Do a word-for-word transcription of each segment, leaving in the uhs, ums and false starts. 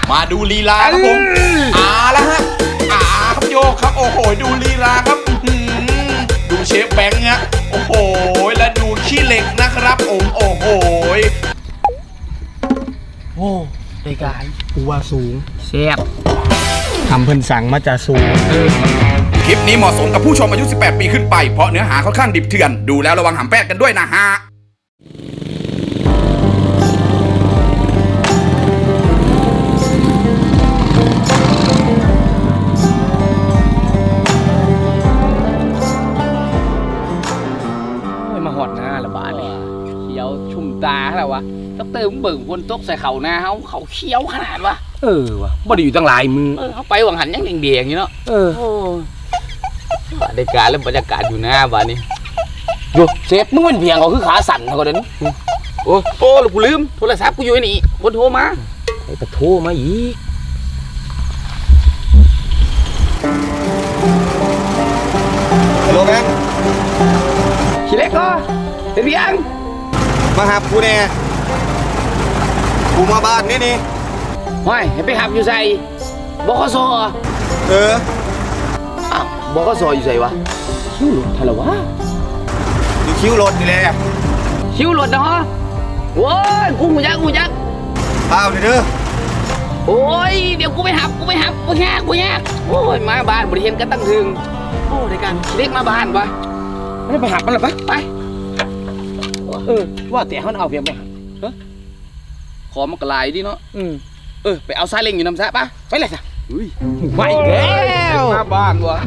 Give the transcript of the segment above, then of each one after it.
มาดูลีลาครับผมอ่าแล้วฮะอ่าครับโยกครับโอ้โหดูลีลาครับดูเชฟแบงค์ฮะโอ้โหและดูขี้เหล็กนะครับโอ้โอ้โหโอ้รายการกูว่าสูงแซ่บทำเพิ่นสั่งมาจากสูงคลิปนี้เหมาะสมกับผู้ชมอายุสิบแปดปีขึ้นไปเพราะเนื้อหาค่อนข้างดิบเถื่อนดูแล้วระวังหำแปดกันด้วยนะฮะมาหอดหน้าละบาทเลยเขียวชุ่มตาแล้ววะต้องเติมเบิ่งคนตกใส่เข่าหน้าเขาเขาเขียวขนาดวะเออวะบ่ได้อยู่ตั้งหลายมือเออเขาไปหวังหันยังแดงๆอยู่เนาะเออได้การแล้วบรรยากาศอยู่หน้าบ้านนี้โยเซฟมึงเป็นเพียงเขาคือขาสั่นเขาเดินโอ้โอ้กูลืมโทรศัพท์กูอยู่นี่คนโทรมาไอ้ตะโทรมาอีกฮัลโหลแบงค์ขี้เล็กก็เป็นเพียงมาหากูแน่กูมาบ้านนี่นี่ไม่ให้ไปหับอยู่ใส่บกสเอออ้าวบกสอยู่ใส่วะคิ้วรถทะเลวะอยู่คิ้วรถนี่แหละคิ้วรถนะฮะโว้ยกูหูยักกูยักเปล่าเด้อโอ้ยเดี๋ยวกูไปหับกูไปหับกูแยกกูแยกโอ้ยมาบ้านบริเวณกันตั้งถึงโอ้ในการเล็กมาบ้านวะไม่ไปหับมันหรอปะไปเออว่าแต่เขาเอาเพียงไปเออขอมันกระไรดิเนาะอืมเออไปเอาซาเล้งอยู่น้ำซะปะไปเลยจ้ะอุ้ยไม่แล้วมาบ้านวะ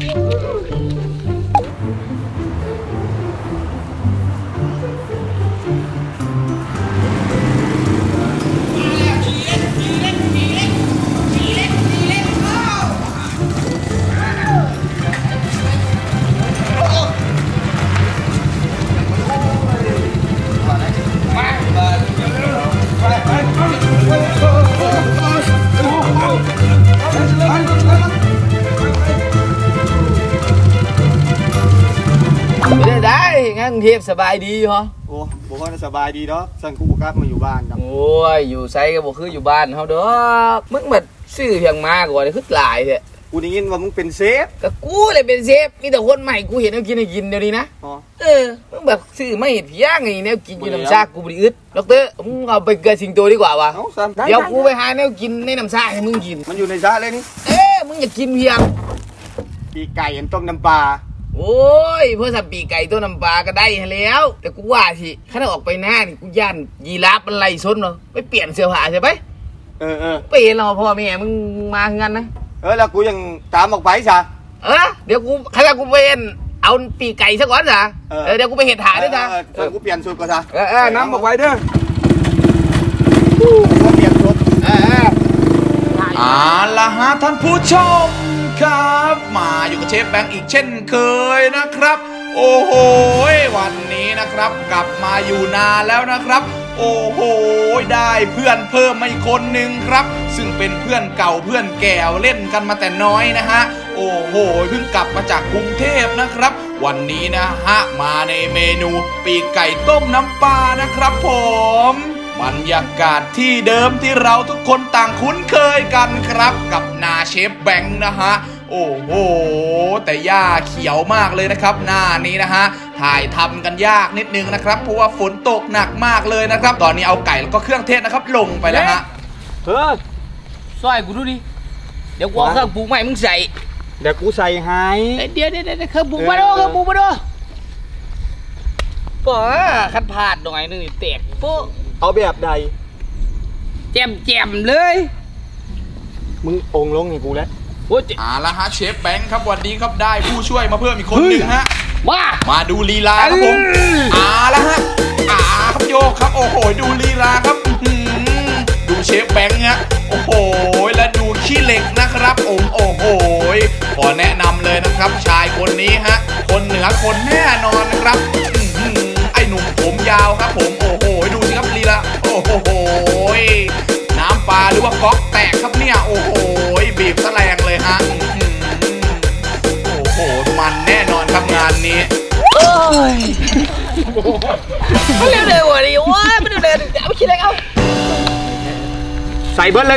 ได้งั้นกรุงเทพสบายดีเหรอโอ้บอกว่าสบายดีเนาะสั่งกูกลับมาอยู่บ้านโอ้ยอยู่ไซก็บอกคืออยู่บ้านเขาเด้อมึงแบบซื้อเพียงมากกว่าเลยคือหลายเลยกูได้ยินว่ามึงเป็นเซฟก็กูเลยเป็นเซฟมีแต่คนใหม่กูเห็นเขากินให้กินเดี๋ยวนี้นะเออมึงแบบซื้อไม่เห็นเพียงไงแนวกินอยู่น้ำชากูบริอึดด็อกเตอร์มึงเอาไปเกลือสิงโตดีกว่าวะเดี๋ยวกูไปหาแนวกินในน้ำชาให้มึงกินมันอยู่ในชาเลยนี่เอ๊ะมึงอยากกินเพียงปีไก่ต้มน้ำปลาโอ้ยเพื่อสับปีไก่ตัวน้ำปลาก็ได้แล้วแต่กูว่าสิข้าออกไปหน้านี่กูย่านยีราฟมันไล่ซนเนาะไปเปลี่ยนเสื้อผ้าใช่ไหมเออเออเปลี่ยนเราพ่อแม่มึงมาเงินนะเออแล้วกูยังตามออกไปซะเออเดี๋ยวกูข้ากูเป็นเอาปีไก่ซะก่อนซะเออเดี๋ยวกูไปเห็ดถ่ายด้วยซะเออกูเปลี่ยนสูตรก่อนซะเออเออน้ำออกไว้เด้อกูเปลี่ยนสูตรเออเอออ่าละฮะท่านผู้ชมครับมาอยู่กับเชฟแบงค์อีกเช่นเคยนะครับโอ้โหวันนี้นะครับกลับมาอยู่นานแล้วนะครับโอ้โหได้เพื่อนเพิ่มมาอีกคนหนึ่งครับซึ่งเป็นเพื่อนเก่าเพื่อนแก่เล่นกันมาแต่น้อยนะฮะโอ้โหเพิ่งกลับมาจากกรุงเทพนะครับวันนี้นะฮะมาในเมนูปีกไก่ต้มน้ำปลานะครับผมบรรยากาศที่เดิมที่เราทุกคนต่างคุ้นเคยกันครับกับนาเชฟแบงค์นะฮะโอ้โหแต่หญ้าเขียวมากเลยนะครับหน้านี้นะฮะถ่ายทำกันยากนิดนึงนะครับเพราะว่าฝนตกหนักมากเลยนะครับตอนนี้เอาไก่แล้วก็เครื่องเทศนะครับลงไปแล้วฮะเฮ้ยซอยกูดูดิเดี๋ยวกูเอาเครื่องปรุงใหม่มึงใส่เดี๋ยวกูใส่ให้เดี๋ยวเดี๋ยวเดี๋ยวเครื่องปรุงมาดูเครื่องปรุงมาดูก็ขัดพลาดหน่อยนึงแตกปุ๊เอาแบบใดแจมแจมเลยมึงองลงให้กูแล้วอ่าละฮะเชฟแบงค์ครับวันนี้ครับได้ผู้ช่วยมาเพิ่มอีกคนหนึ่งฮะมามาดูลีลาครับผมอ่าละฮะอ่าครับโยกครับโอ้โหดูลีลาครับดูเชฟแบงค์ฮะโอ้โหและดูขี้เหล็กนะครับโอ้โอ้โหขอแนะนำเลยนะครับชายคนนี้ฮะคนเหนือคนแน่นอนนะครับไอ้หนุ่มผมยาวครับผมโอ้โหดูสิครับลีลาโอ้โหน้ำปลาหรือว่าก๊อกแตกครับเนี่ยโอ้โหบีบแสลงเลยฮะโอ้โหมันแน่นอนครับงานนี้โอ้ยเร็วเร็วดิว้าไม่เร็วเอาไปคิดอะไรเอาใส่เบิร์ดเลยเนาะ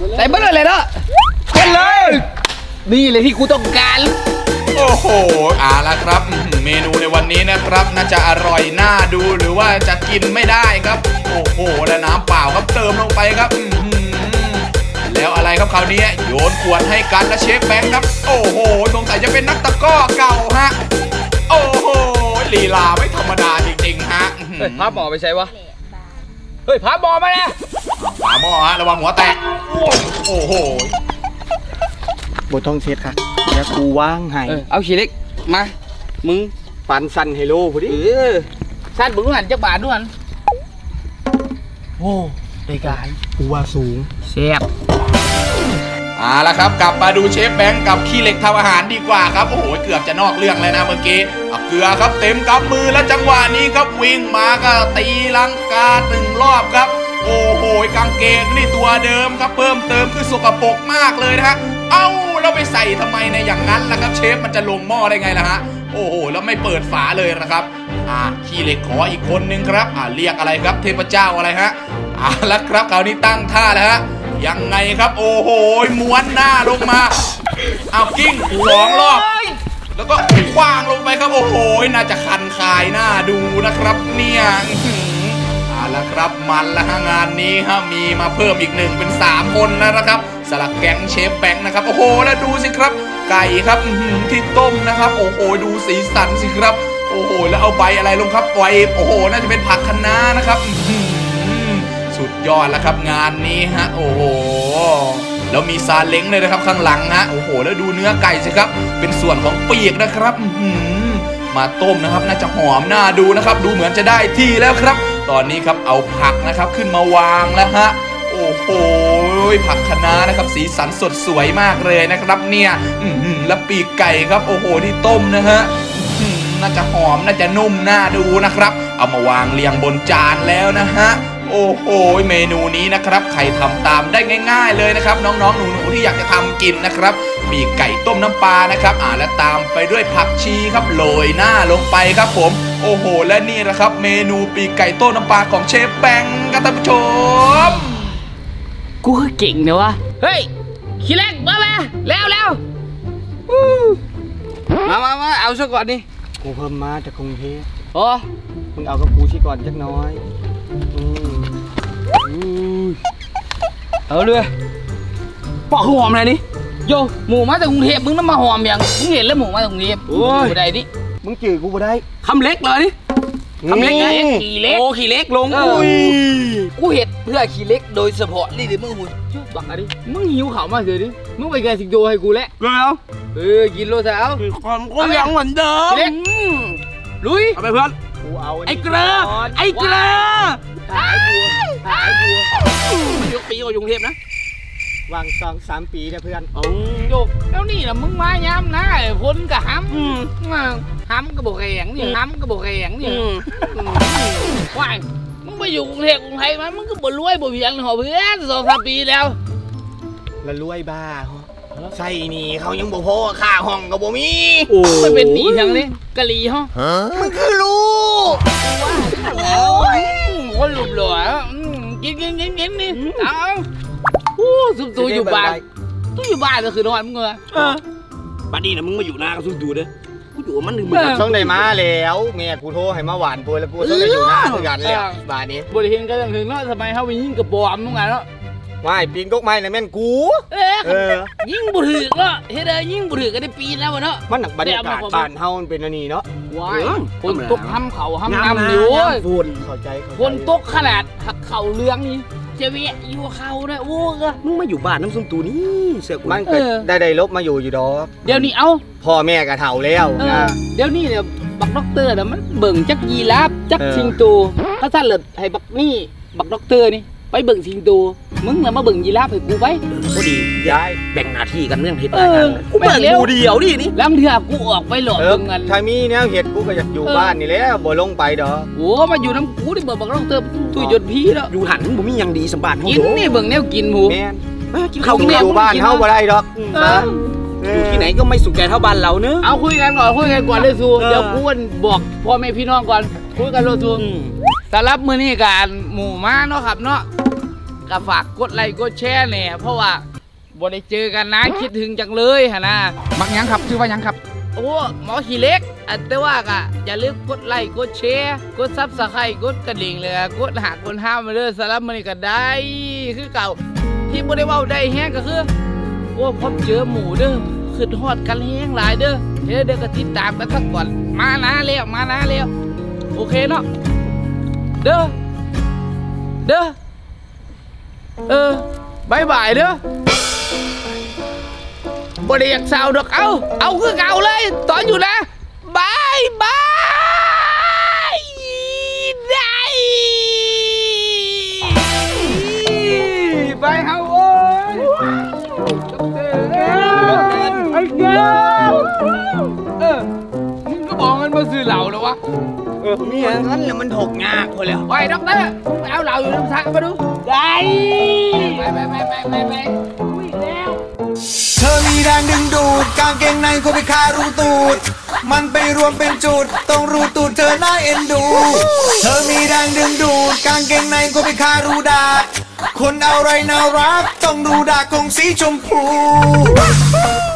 ใส่เบิ้ลเลยเนาะเบิ้ลเลยนี่เลยที่กูต้องการโอ้โหเอาละครับเมนูในวันนี้นะครับน่าจะอร่อยน่าดูหรือว่าจะกินไม่ได้ครับโอ้โหและน้ำเปล่าครับเติมลงไปครับแล้วอะไรครับคราวนี้โยนขวดให้กันและเชฟแบงค์ครับโอ้โหสงสัยจะเป็นนักตะก้อเก่าฮะโอ้โหลีลาไม่ธรรมดาจริงๆฮะเฮ้ยพาหมอไปใช่วะเฮ้ยพาหมอมาเนี่ยพาหมอฮะระวังหัวแตกโอ้โหบทต้องเช็ดค่ะแล้วกูว่างให้เอาขี้เล็กมามึงปันสันเฮโลพอดีเออสั้นบึ้งหันจักบาทด้วยหันโอ้รายการกูว่าสูงแซ่บเอาละครับกลับมาดูเชฟแบงค์กับขี้เหล็กทำอาหารดีกว่าครับโอ้โหเกือบจะนอกเรื่องเลยนะเมื่อกี้เอาเกลือครับเต็มกำมือและจังหวะนี้ครับวิ่งมาก็ตีลังกาหนึ่งรอบครับโอ้โหกางเกงนี่ตัวเดิมครับเพิ่มเติมคือสกปรกมากเลยนะฮะเอ้าเราไปใส่ทำไมในอย่างนั้นล่ะครับเชฟมันจะลงหม้อได้ไงล่ะฮะโอ้โหแล้วไม่เปิดฝาเลยนะครับอ่าขี้เหล็กขออีกคนนึงครับอ่าเรียกอะไรครับเทพเจ้าอะไรฮะอ่าแล้วครับคราวนี้ตั้งท่าแล้วฮะยังไงครับโอ้โหม้วนหน้าลงมาเอากิ้งสองรอบแล้วก็คว้างลงไปครับโอ้โหน่าจะคันคายหน้าดูนะครับเนี่ยเอาละครับมันละฮะงานนี้ฮะมีมาเพิ่มอีกหนึ่งเป็นสามคนนะครับสลักแก๊งเชฟแบงค์นะครับโอ้โหแล้วดูสิครับไก่ครับที่ต้มนะครับโอ้โหดูสีสันสิครับโอ้โหแล้วเอาใบอะไรลงครับไว้โอ้โหน่าจะเป็นผักคะน้านะครับสุดยอดแล้วครับงานนี้ฮะโอ้โหแล้วมีซาเล้งเลยนะครับข้างหลังฮะโอ้โหแล้วดูเนื้อไก่สิครับเป็นส่วนของปีกนะครับมาต้มนะครับน่าจะหอมน่าดูนะครับดูเหมือนจะได้ที่แล้วครับตอนนี้ครับเอาผักนะครับขึ้นมาวางแล้วฮะโอ้โหผักคะน้านะครับสีสันสดสวยมากเลยนะครับเนี่ยแล้วปีกไก่ครับโอ้โหที่ต้มนะฮะน่าจะหอมน่าจะนุ่มน่าดูนะครับเอามาวางเรียงบนจานแล้วนะฮะโอ้โหเมนูนี้นะครับใครทำตามได้ง่ายๆเลยนะครับน้องๆหนูๆที่อยากจะทำกินนะครับปีกไก่ต้มน้ำปลานะครับอ่าและตามไปด้วยผักชีครับโรยหน้าลงไปครับผมโอ้โหและนี่นะครับเมนูปีกไก่ต้มน้ำปลาของเชฟแบงค์ครับท่านผู้ชมกูก็เก่งนะวะเฮ้ยขี้เล็กมาไหมแล้วแล้วมามามาเอาซะก่อนนี่กูเพิ่มมาจากกรุงเทพโอ้มึงเอากับกูชิก่อนจักน้อยเอาเลยปอกหอมอะไรนี่โยหมูมาจากกรุงเทพมึงน้ำมาหอมอย่างมึงเห็นแล้วหมูมาจากกรุงเทพโอ้ยได้ดิมึงจืดกูบ่ได้คำเล็กเลยนี่คำเล็กไงขี่เล็กโอ้ขี่เล็กลงอุ้ยกูเห็ดเพื่อขี่เล็กโดยเฉพาะนี่ดิมึงหุ่นชุบบักอะไรมึงหิวข่าวมากเลยดิมึงไปแกสิงโตให้กูแล้วแล้วเออกินโลสาวความก็ยังเหมือนเดิมเล็กลุยเอาไปเพื่อนกูเอาไอ้เกลือไอ้เกลือหายบัวหายบัวยกปีกับกรุงเทพนะวางสองสามปีนะเพื่อนโอ้ยกแล้วนี่นะมึงมาย้ำนะพ้นกับห้ำห้ำกับโบกแข็งนี่ห้ำกับโบกแข็งนี่ว้ายมึงไปอยู่กรุงเทพกรุงไทยมั้ยมึงก็บ่รวยบ่เพียงหรอเพื่อนสองสามปีแล้วแล้วรวยบ้าใช่นี่เขายังบ่พอค่าห้องกับบ่มีมันเป็นหนีทางนี้กะลีฮะมึงคือรู้คนหลุดหล่อกินกินกินกินนี่เอาโอ้ซุปตัวอยู่บ้านตัวอยู่บ้านก็คือนอนมึงเหรอบ้านนี้นะมึงมาอยู่หน้าก็ซุปดูเด้อกูอยู่มันหนึ่งมึงช่องไหนมาแล้วแม่กูโทรให้มาหวานตัวแล้วกูช่องไหนอยู่หน้าคือกันเลยบ้านนี้บริเวณก็ยังถึงเนาะทำไมเขาไปยิงกระบอกมึงไงเนาะไม่ปีนกกไม้นะแม่นกูเออยิงบุถือเนาะเฮ้ยเด้ยิงบุถือก็ได้ปีนแล้วเนาะมันหนักบรรยากาศบ้านเฮามันเป็นอันนี้เนาะว้ายคนตกห้ำเขาห้ำน้ำอยู่ฝุ่นเข้าใจคนตกขนาดหักเข่าเรืองนี่เจวีอยู่เขาเนี่ยโอ้ก็มึงมาอยู่บ้านน้ำส้มตูนี่เสือกมันเกิดได้ได้ลบมาอยู่อยู่ดอกเดี๋ยวนี้เอาพ่อแม่กระเถ่าแล้วเดี๋ยวนี้เนี่ยบักด็อกเตอร์เนี่ยมันเบิ่งจักยีราฟจักชิงโตถ้าสั้นเลยให้บักนี่บักด็อกเตอร์นี่ไปเบิ่งชิงโตมึงแล้วมาเบิ่งยีราฟให้กูไปพอดีย้ายแบ่งหน้าที่กันเรื่องเห็ดอะไรกันกูเบิ่งกูเดียวดินี่แล้วเถื่อกูออกไปหลอกเบิ่งกันถ้ามีแนวเห็ดกูก็อยากอยู่บ้านนี่แหละบ่ลงไปดอกโอ้มาอยู่น้ำกูดิเบิ่งบักด็อกเตอร์ตุยยศพี่แล้วอยู่หันบ่มียังดีสมบัติกินนี่เบิ่งแนวกินหมูแม่กินข้าวอยู่บ้านเฮาบ่ได้ดอกอยู่ที่ไหนก็ไม่สุขแก่เท่าบ้านเราเนอะเอาคุยกันก่อนคุยกันก่อนเลยซูเดี๋ยวกูบอกพ่อแม่พี่น้องก่อนคุยกันเลยซูสำหรับมื้อนี้การหมู่ม้าเนาะครับเนาะก็ฝากกดไลค์กดแชร์เนี่ยเพราะว่าบ่ได้เจอกันนะคิดถึงจังเลยฮะนะมักยังครับชื่อว่ายังครับโอ้หมอขี้เล็กแต่ว่าก็อย่าลืมกดไลค์กดแชร์กดซับสไครต์กดกระดิ่งเลยกดหากดห้ามมาเด้อสำหรับมื้อนี้ก็ได้คือเก่าที่บ่ได้เว้าได้แฮงก็คือโอ้พบเจอหมูเด้อขึ้นฮอดกันแฮงหลายเด้อเดี๋ยวเด้อก็ติดตามกันสักก่อนมานะแล้วมานะแล้วโอเคเนาะเด้อเด้อเออบายบายเด้อบ่ได้อยากเศร้าดอกเอาเอาคือเก่าเลยตอนอยู่นะบายบายได้ไปเฮาโอ้ยไอ้เจ้าเออมึงก็บอกมันมาซื้อเหล้าแล้ววะเออมีอย่างนั้นแล้วมันถกงาคนแล้วไปด็อกเตอร์ไปเอาเหล้าอยู่น้ำซักมาดูได้ไปไปไปไปไปไปอุ้ยแล้วเธอมีแรงดึงดูดกางเกงในก็ไปคารูตูดมันไปรวมเป็นจุดต้องรูตูดเธอน่าเอ็นดูเธอมีแรงดึงดูดกางเกงในก็ไปคารูดาคนอะไรน่ารักต้องรูดาของสีชมพู